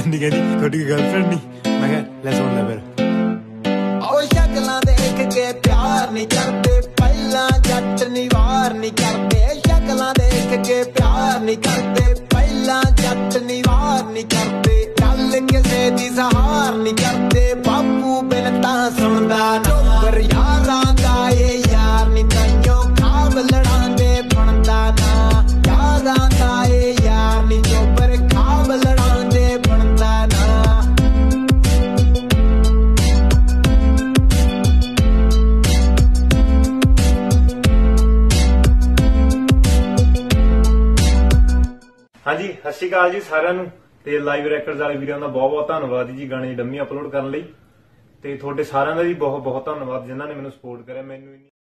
ਨਹੀਂ ਕਹਿੰਦੀ ਤੁਹਾਡੀ ਗਰਲਫ੍ਰੈਂਡ ਨਹੀਂ। ਮੈਂ ਕਿਹਾ ਲੈ ਸੁਣ ਲੈ ਫਿਰ। ਸ਼ਕਲਾਂ ਦੇਖ ਕੇ ਪਿਆਰ ਨਹੀਂ ਕਰਦੇ, ਪਹਿਲਾਂ ਜੱਟ ਨਿਵਾਰ ਨਹੀਂ ਕਰਦੇ। ਸ਼ਕਲਾਂ ਦੇਖ ਕੇ ਪਿਆਰ ਨਹੀਂ ਕਰਦੇ, ਪਹਿਲਾਂ ਜੱਟ ਨਿਵਾਰ ਨਹੀਂ ਕਰਦੇ। ਗੱਲ ਕਿਸੇ ਦੀ ਸਹਾਰ ਨਹੀਂ ਕਰਦੇ, ਬਾਪੂ ਬਿਨ ਤਾਂ ਸੁਣਦਾ ਨੌਕਰ ਯਾਰਾਂ ਦਾ ਇਹ ਯਾਰ ਨਹੀਂ ਤੈਨੂੰ ਖਾਬ ਲੜਾਂਦੇ ਬਣਦਾ ਨਾ। ਯਾਰਾਂ ਦਾ ਇਹ ਯਾਰ ਨਹੀਂ ਚੋਬਰ ਖਾਬ ਲੜਾਂਦੇ ਬਣਦਾ ਨਾ। ਹਾਂਜੀ ਸਤਿ ਸ਼੍ਰੀ ਅਕਾਲ ਜੀ ਸਾਰਿਆਂ ਨੂੰ। ਤੇ ਲਾਈਵ ਰੈਕਰਡਸ ਵਾਲੇ ਵੀਰਾਂ ਦਾ ਬਹੁਤ ਬਹੁਤ ਧੰਨਵਾਦ ਜੀ ਗਾਣੇ ਦੀ ਡੰਮੀ ਅਪਲੋਡ ਕਰਨ ਲਈ। ਤੇ ਤੁਹਾਡੇ ਸਾਰਿਆਂ ਦਾ ਵੀ ਬਹੁਤ ਬਹੁਤ ਧੰਨਵਾਦ ਜਿਨ੍ਹਾਂ ਨੇ ਮੈਨੂੰ ਸਪੋਰਟ ਕਰਿਆ। ਮੈਨੂੰ